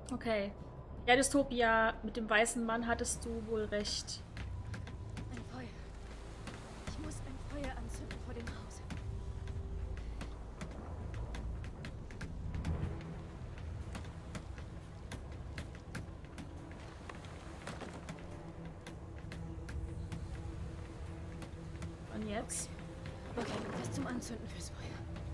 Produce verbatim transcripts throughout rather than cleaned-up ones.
Okay. Ja, Dystopia, mit dem weißen Mann hattest du wohl recht. Ein Feuer. Ich muss ein Feuer anzünden vor dem Haus. Und jetzt? Okay, was zum Anzünden fürs Feuer.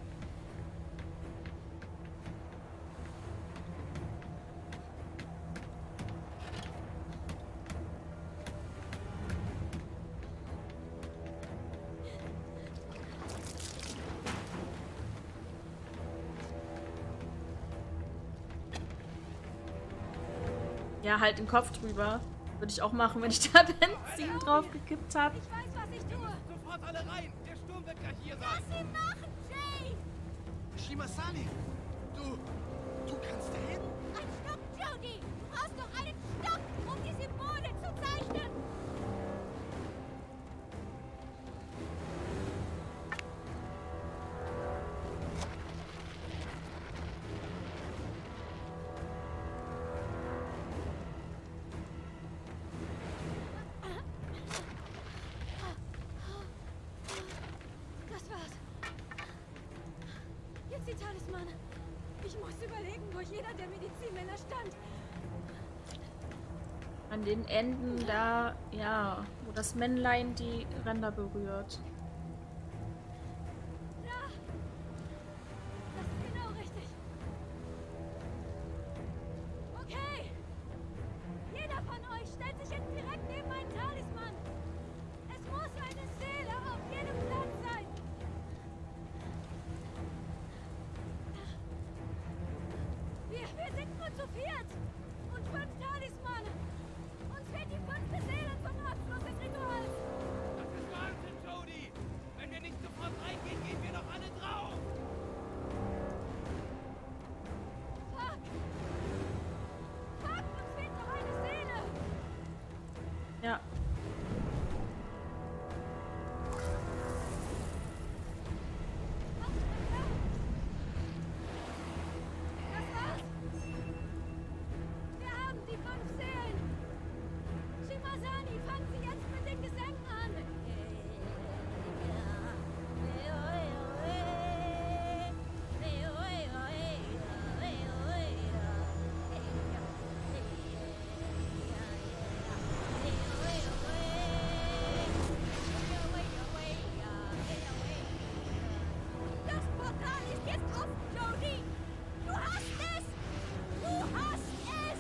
Ja, halt den Kopf drüber. Würde ich auch machen, wenn ich da Benzin drauf gekippt habe. Ich weiß, was ich tue. Sofort alle rein! Der Sturm wird gleich hier sein! Lass ihn machen, Jay! Shimasani! Du... du kannst reden? Ein Stock, Jody! Du brauchst doch einen Stock, um die Symbole zu zeichnen! Das war's. Jetzt die Talismane. Ich muss überlegen, wo jeder der Medizinmänner stand. An den Enden da, ja, wo das Männlein die Ränder berührt. Da! Das ist genau richtig. Okay! Jeder von euch stellt sich jetzt direkt neben meinen Talisman. Es muss eine Seele auf jedem Platz sein. Wir, wir sind nur zu viert. Und fünf Talismane. Uns fehlt die fünfte Seele zum Abschluss des Rituals. Das ist Wahnsinn, Jody! Wenn wir nicht sofort reingehen, gehen wir doch alle drauf! Fuck! Fuck, uns fehlt noch eine Seele. Ja. Das war's. Wir haben die fünf Seelen. Shimazani, fangen Sie jetzt mit den Gesängen an. Das Portal ist jetzt offen, Jody. Du hast es. Du hast es.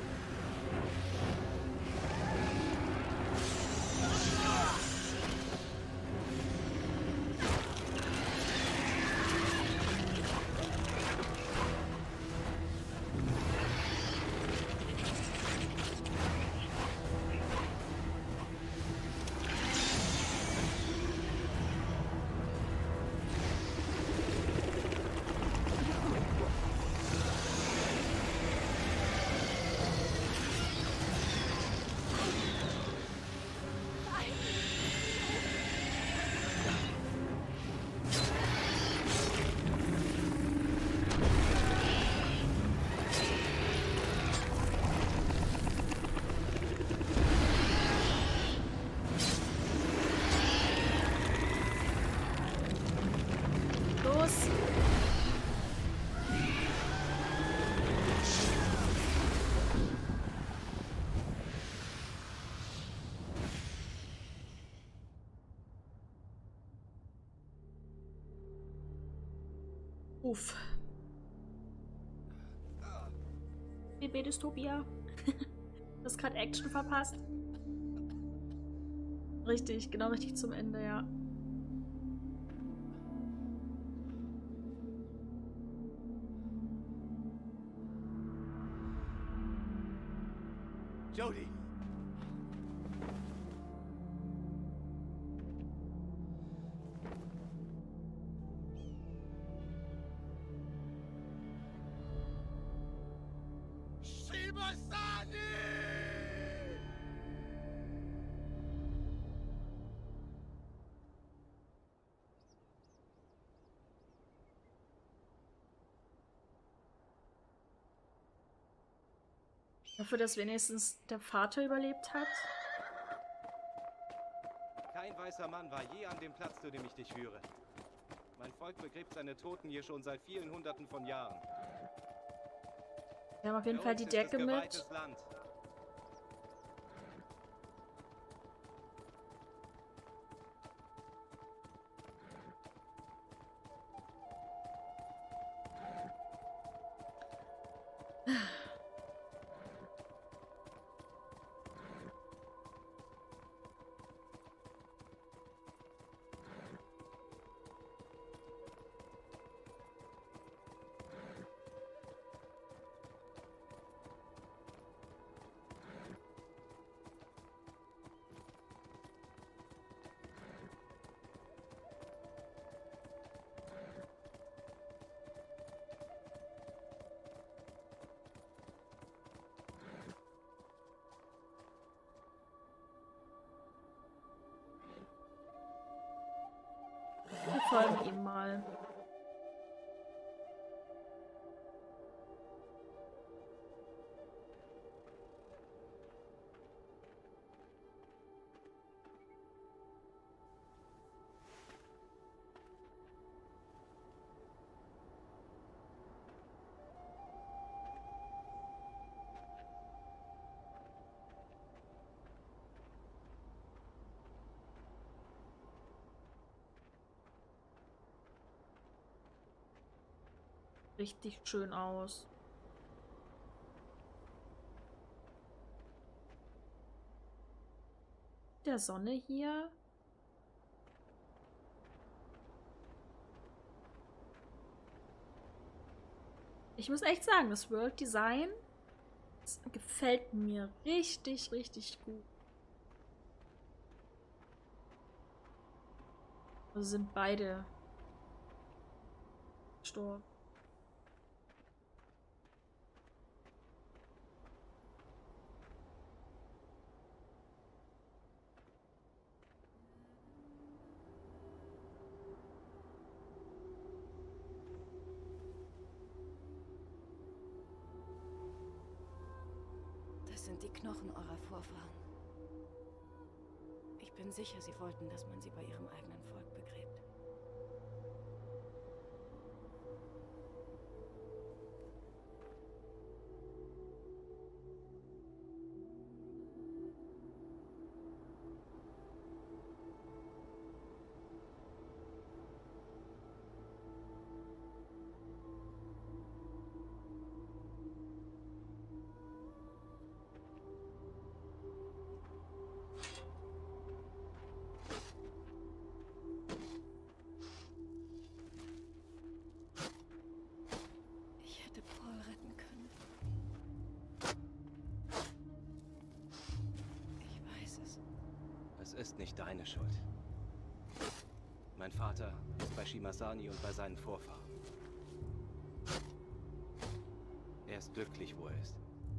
Los! Uff. B B Dystopia. Du hast gerade Action verpasst. Richtig, genau richtig zum Ende, ja. Jody! Shimasani! Dafür, dass wenigstens der Vater überlebt hat. Kein weißer Mann war je an dem Platz, zu dem ich dich führe. Mein Volk begräbt seine Toten hier schon seit vielen Hunderten von Jahren. Wir haben auf jeden Bei Fall uns die ist Decke es mit. geweihtes Land. Wir folgen ihm mal. Richtig schön aus. Der Sonne hier. Ich muss echt sagen, das World Design, das gefällt mir richtig, richtig gut. Also sind beide gestorben. Das sind die Knochen eurer Vorfahren. Ich bin sicher, sie wollten, dass man sie bei ihrem eigenen Volk begräbt. Ich hätte Paul retten können. Ich weiß es. Es ist nicht deine Schuld. Mein Vater ist bei Shimazani und bei seinen Vorfahren. Er ist glücklich, wo er ist.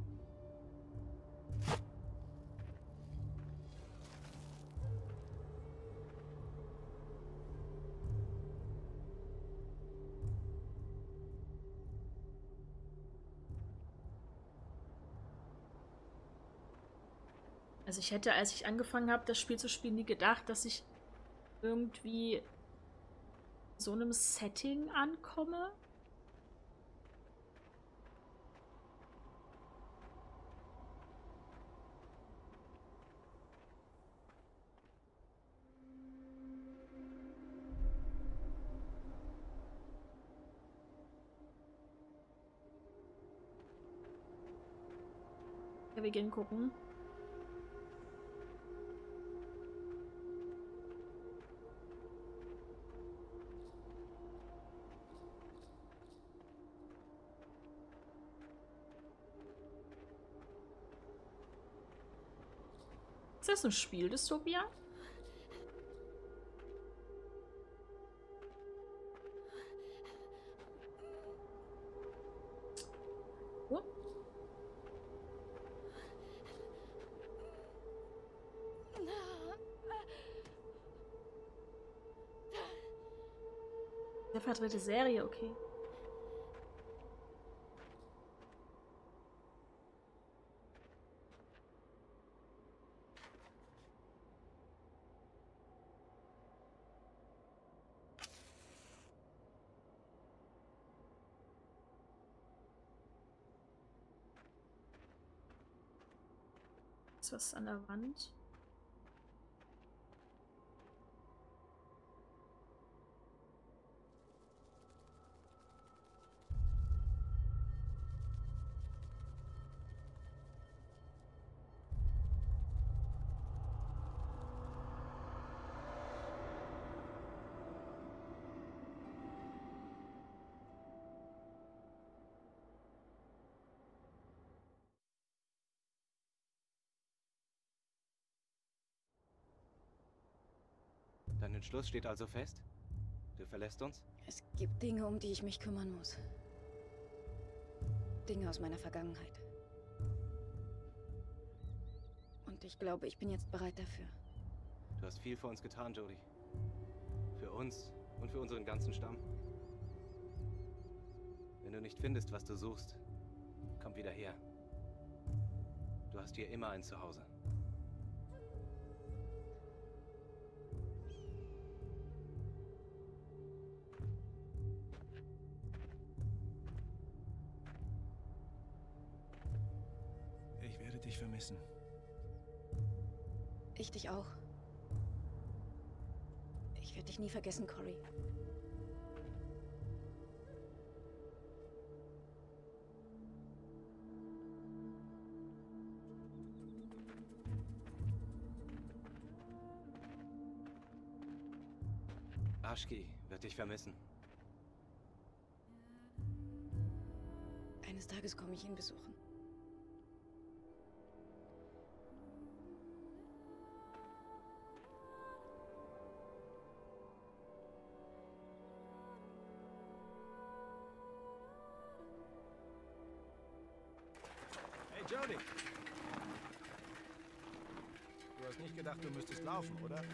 Also ich hätte, als ich angefangen habe, das Spiel zu spielen, nie gedacht, dass ich irgendwie so einem Setting ankomme. Ja, wir gehen gucken. Ist das ein Spiel, Dystopia? Oh. Der verdrehte Serie, okay. Ist was an der Wand? Dein Entschluss steht also fest? Du verlässt uns? Es gibt Dinge, um die ich mich kümmern muss. Dinge aus meiner Vergangenheit. Und ich glaube, ich bin jetzt bereit dafür. Du hast viel für uns getan, Jodie. Für uns und für unseren ganzen Stamm. Wenn du nicht findest, was du suchst, komm wieder her. Du hast hier immer ein Zuhause. Ich werde dich vermissen. Ich dich auch. Ich werde dich nie vergessen, Cory. Ashki wird dich vermissen. Eines Tages komme ich ihn besuchen. Hey, Jodie! Du hast nicht gedacht, du müsstest laufen, oder?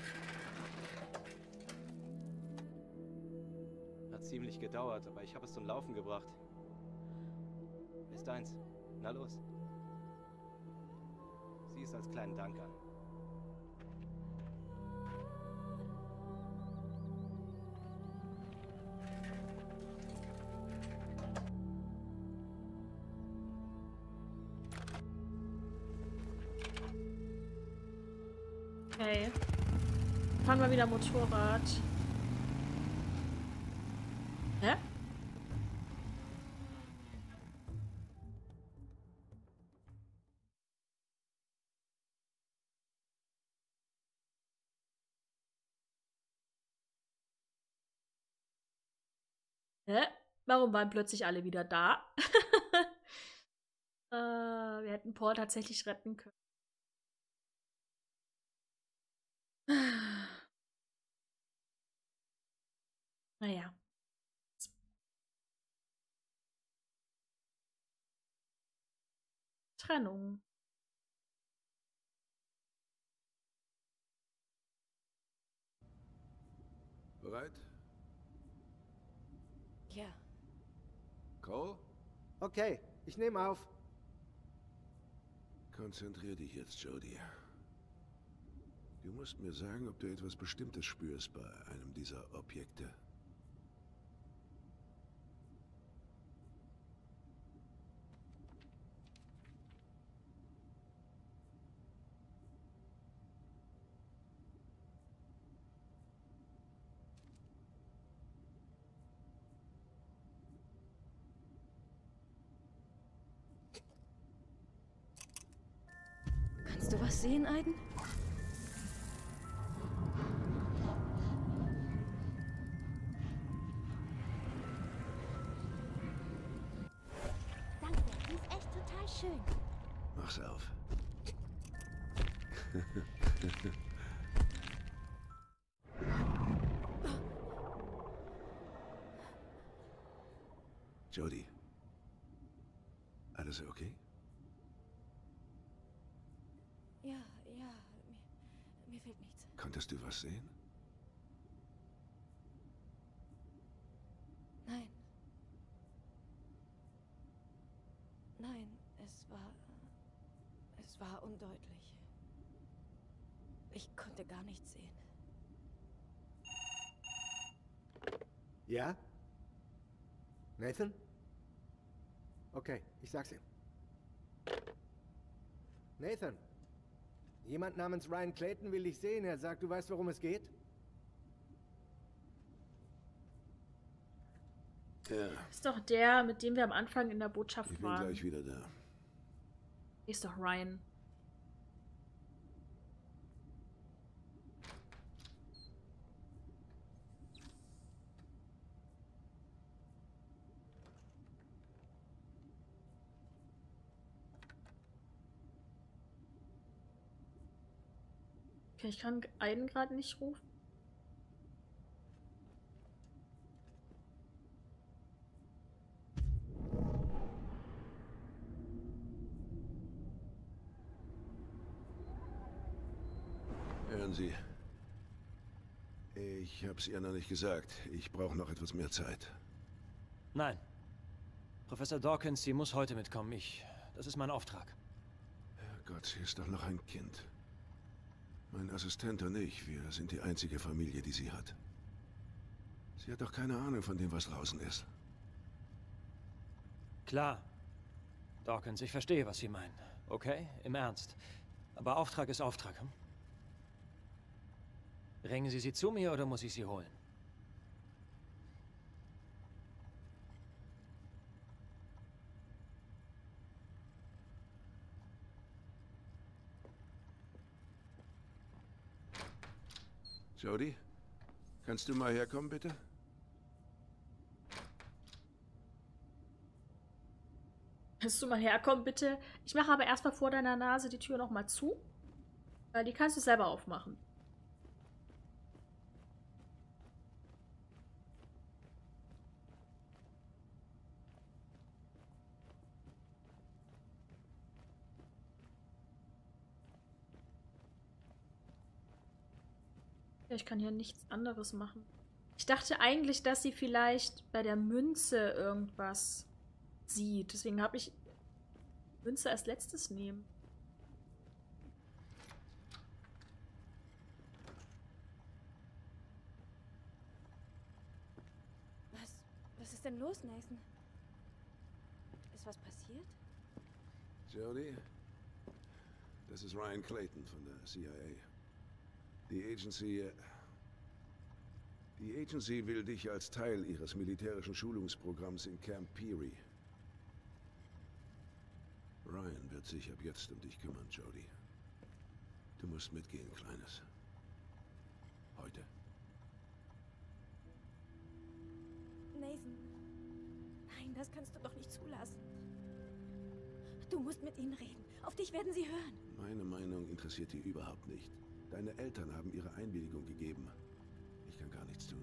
Hat ziemlich gedauert, aber ich habe es zum Laufen gebracht. Ist deins. Na los. Sieh es als kleinen Dank an. Okay. Fahren wir wieder Motorrad. Hä? Hä? Warum waren plötzlich alle wieder da? äh, wir hätten Paul tatsächlich retten können. Naja. Trennung. Bereit? Ja. Cole? Okay, ich nehme auf. Konzentrier dich jetzt, Jodie. Du musst mir sagen, ob du etwas Bestimmtes spürst bei einem dieser Objekte. Kannst du was sehen, Aiden? Danke, die ist echt total schön. Mach's auf. Jodie. Alles okay? Ja, ja, mir, mir fehlt nichts. Konntest du was sehen? Nein. Nein, es war... Es war undeutlich. Ich konnte gar nichts sehen. Ja? Nathan? Okay, ich sag's ihm. Nathan? Jemand namens Ryan Clayton will dich sehen. Er sagt, du weißt, worum es geht? Ja, Ist doch der, mit dem wir am Anfang in der Botschaft ich bin waren. gleich wieder da. Ist doch Ryan. Okay, ich kann einen gerade nicht rufen. Hören Sie. Ich hab's ihr noch nicht gesagt. Ich brauche noch etwas mehr Zeit. Nein. Professor Dawkins, sie muss heute mitkommen. Ich... Das ist mein Auftrag. Herrgott, sie ist doch noch ein Kind. Mein Assistent und ich, wir sind die einzige Familie, die sie hat. Sie hat doch keine Ahnung von dem, was draußen ist. Klar. Dawkins, ich verstehe, was Sie meinen. Okay? Im Ernst. Aber Auftrag ist Auftrag, hm? Bringen Sie sie zu mir oder muss ich sie holen? Jodie, kannst du mal herkommen, bitte? Kannst du mal herkommen, bitte? Ich mache aber erstmal vor deiner Nase die Tür nochmal zu. Weil die kannst du selber aufmachen. Ja, ich kann hier nichts anderes machen. Ich dachte eigentlich, dass sie vielleicht bei der Münze irgendwas sieht. Deswegen habe ich Münze als letztes nehmen. Was? Was ist denn los, Nathan? Ist was passiert? Jodie, das ist Ryan Clayton von der C I A. Die Agency... äh, Die Agency will dich als Teil ihres militärischen Schulungsprogramms in Camp Peary. Ryan wird sich ab jetzt um dich kümmern, Jodie. Du musst mitgehen, Kleines. Heute. Nathan. Nein, das kannst du doch nicht zulassen. Du musst mit ihnen reden. Auf dich werden sie hören. Meine Meinung interessiert die überhaupt nicht. Deine Eltern haben ihre Einwilligung gegeben. Ich kann gar nichts tun.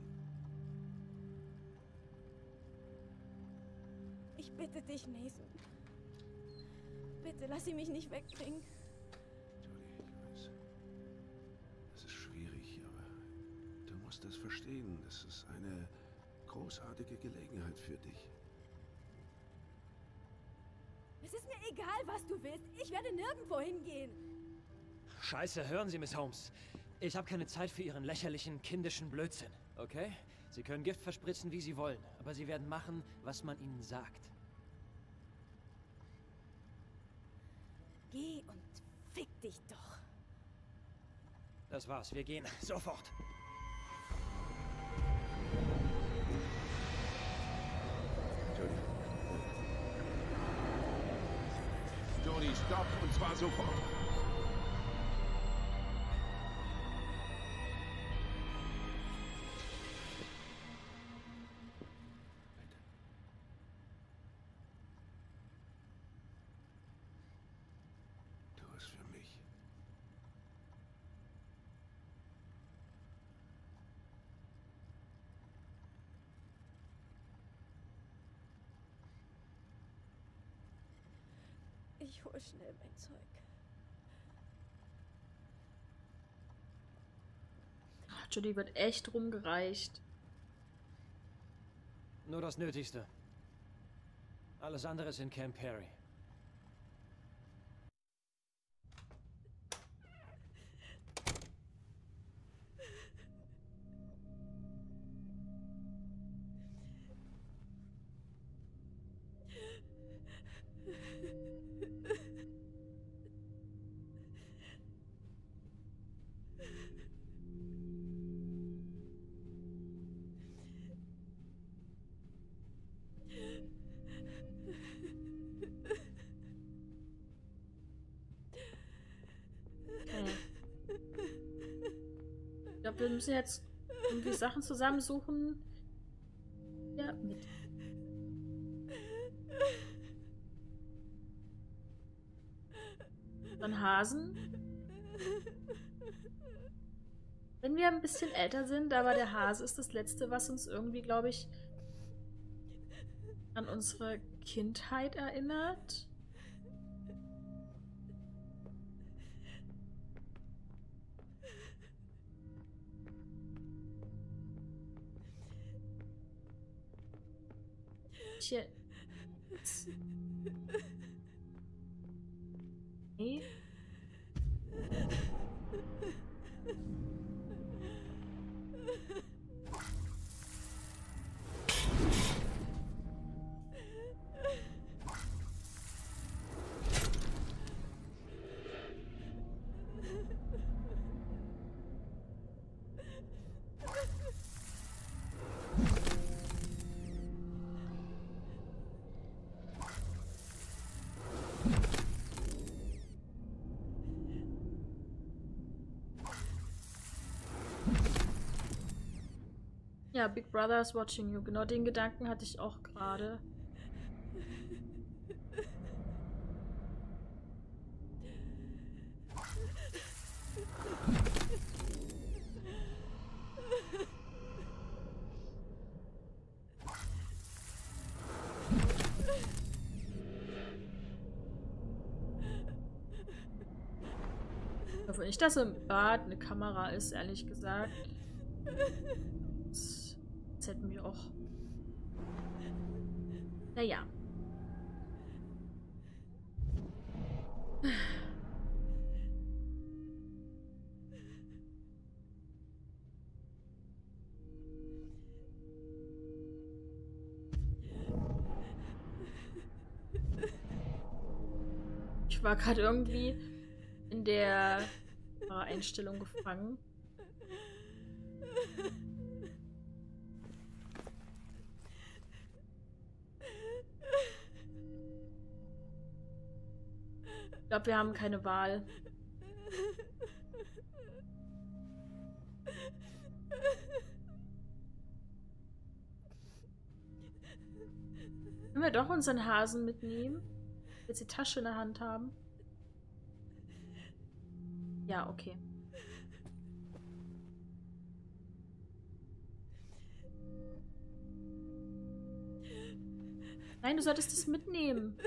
Ich bitte dich, Nathan. Bitte, lass sie mich nicht wegbringen. Jodie, ich weiß. Das ist schwierig, aber du musst das verstehen. Das ist eine großartige Gelegenheit für dich. Es ist mir egal, was du willst. Ich werde nirgendwo hingehen. Scheiße, hören Sie, Miss Holmes. Ich habe keine Zeit für Ihren lächerlichen, kindischen Blödsinn, okay? Sie können Gift verspritzen, wie Sie wollen, aber Sie werden machen, was man Ihnen sagt. Geh und fick dich doch. Das war's, wir gehen. Sofort. Jodie. Jodie, stopp, und zwar sofort. Tu es für mich. Ich hole schnell mein Zeug. Ach, Jodie wird echt rumgereicht. Nur das Nötigste. Alles andere ist in Camp Peary. glaube, wir müssen jetzt irgendwie Sachen zusammensuchen. Ja, mit. Ein Hasen. Wenn wir ein bisschen älter sind, aber der Hase ist das Letzte, was uns irgendwie, glaube ich, an unsere Kindheit erinnert. Hier. Nee. Ja, Big Brother is watching you. Genau den Gedanken hatte ich auch gerade. Ich hoffe nicht, dass im Bad eine Kamera ist, ehrlich gesagt. Das, das hätten wir auch. Naja. Ich war gerade irgendwie in der Einstellung gefangen. Ich glaube, wir haben keine Wahl. Können wir doch unseren Hasen mitnehmen? Jetzt die Tasche in der Hand haben. Ja, okay. Nein, du solltest es mitnehmen.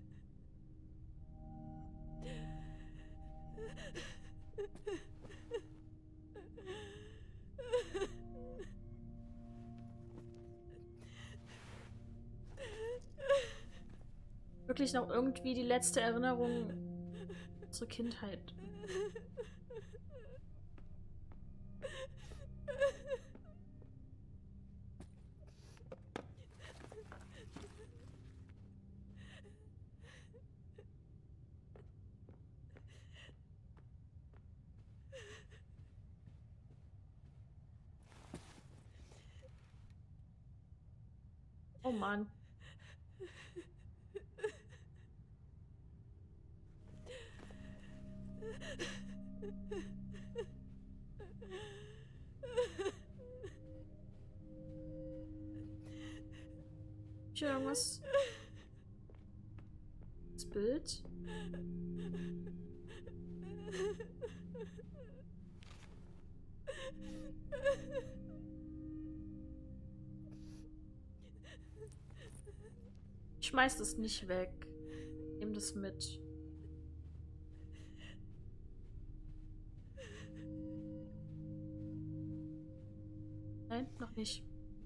Wirklich noch irgendwie die letzte Erinnerung zur Kindheit. Oh Mann. Hier irgendwas? Das Bild? Ich schmeiß das nicht weg. Nimm das mit. Nein, noch nicht.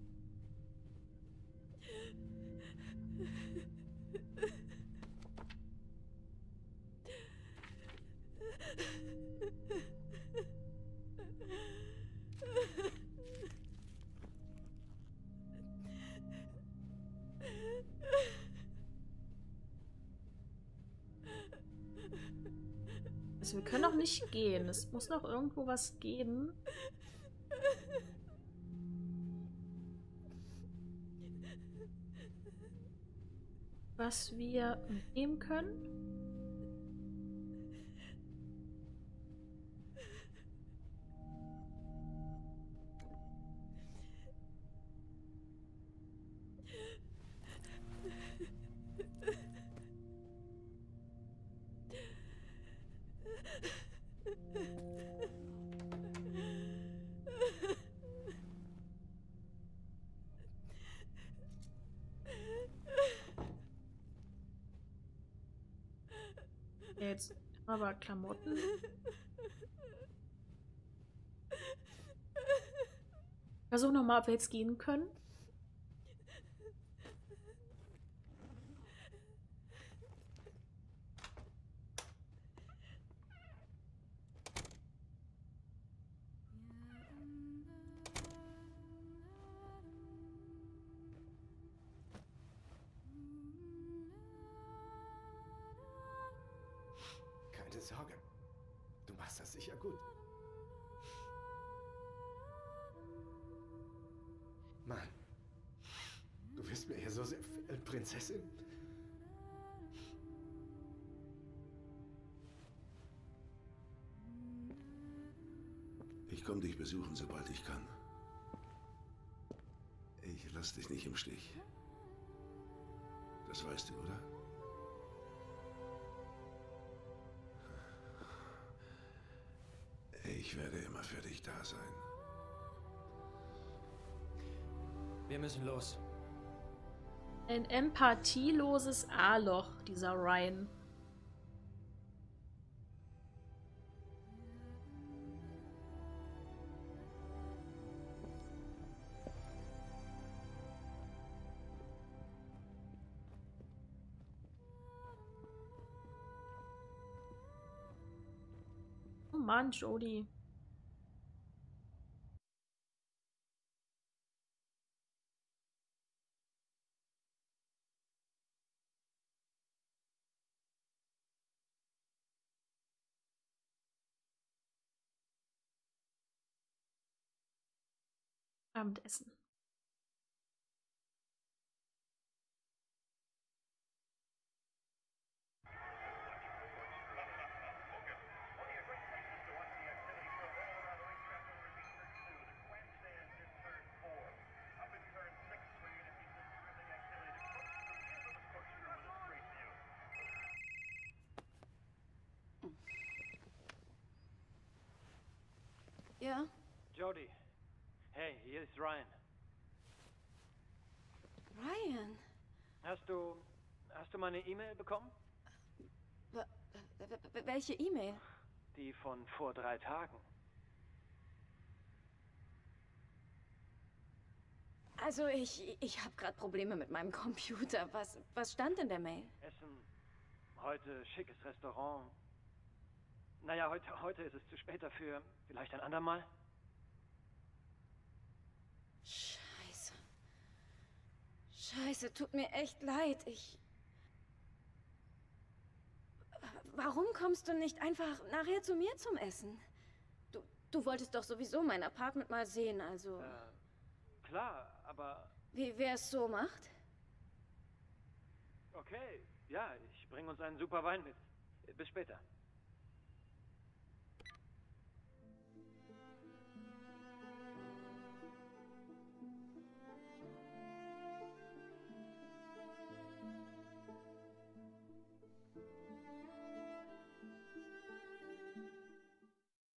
Also wir können doch nicht gehen. Es muss noch irgendwo was geben. Was wir mitnehmen können. Jetzt aber Klamotten. Versuch nochmal, ob wir jetzt gehen können. Keine Sorge. Du machst das sicher gut. Mann, du wirst mir hier so sehr fehlen, Prinzessin. Ich komme dich besuchen, sobald ich kann. Ich lass dich nicht im Stich. Das weißt du, oder? Ich werde immer für dich da sein. Wir müssen los. Ein empathieloses A-Loch, dieser Ryan. Oh Mann, Jodie. Abendessen. Ja? Jodie. Hey, hier ist Ryan. Ryan? Hast du... Hast du meine E-Mail bekommen? W w welche E-Mail? Die von vor drei Tagen. Also ich, ich habe gerade Probleme mit meinem Computer. Was, was stand in der Mail? Essen. Heute schickes Restaurant. Naja, heute, heute ist es zu spät dafür. Vielleicht ein andermal? Scheiße. Scheiße, tut mir echt leid. Ich... Warum kommst du nicht einfach nachher zu mir zum Essen? Du, du wolltest doch sowieso mein Apartment mal sehen, also... Äh, klar, aber... Wie wer es so macht? Okay, ja, ich bringe uns einen super Wein mit. Bis später.